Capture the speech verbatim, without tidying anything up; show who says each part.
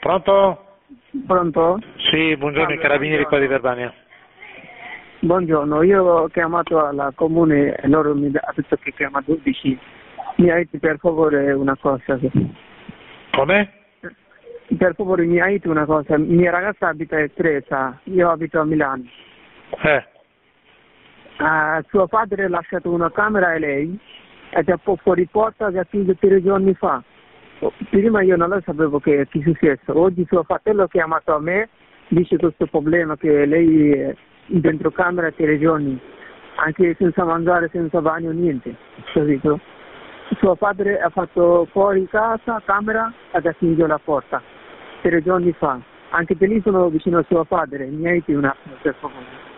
Speaker 1: Pronto?
Speaker 2: Pronto?
Speaker 1: Sì, buongiorno, i carabinieri qua di Verbania.
Speaker 2: Buongiorno, io ho chiamato alla comune e loro mi hanno detto che chiama dodici. Mi aiuti per favore una cosa.
Speaker 1: Come?
Speaker 2: Per favore mi aiuti una cosa. Mia ragazza abita a Tresa, io abito a Milano.
Speaker 1: Eh.
Speaker 2: Uh, suo padre ha lasciato una camera a lei ed è un po' fuori porta da più di tre giorni fa. Prima io non lo sapevo che che successo. Oggi suo fratello ha chiamato a me, dice questo problema che lei è dentro camera tre giorni, anche senza mangiare, senza bagno, niente. Capito? Suo padre ha fatto fuori casa, camera ed ha chiuso la porta tre giorni fa. Anche telefono vicino a suo padre, mi aiuti un attimo per favore.